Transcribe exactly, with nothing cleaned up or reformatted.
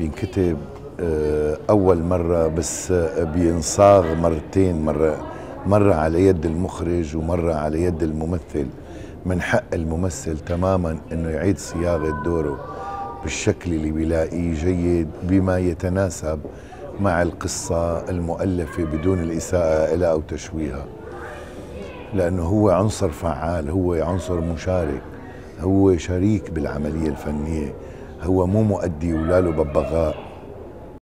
بينكتب أول مرة بس بينصاغ مرتين، مرة مرة على يد المخرج ومرة على يد الممثل. من حق الممثل تماما انه يعيد صياغة دوره بالشكل اللي بيلاقيه جيد بما يتناسب مع القصة المؤلفة بدون الإساءة إلى أو تشويهها، لأنه هو عنصر فعال، هو عنصر مشارك، هو شريك بالعملية الفنية، هو مو مؤدي ولا له ببغاء.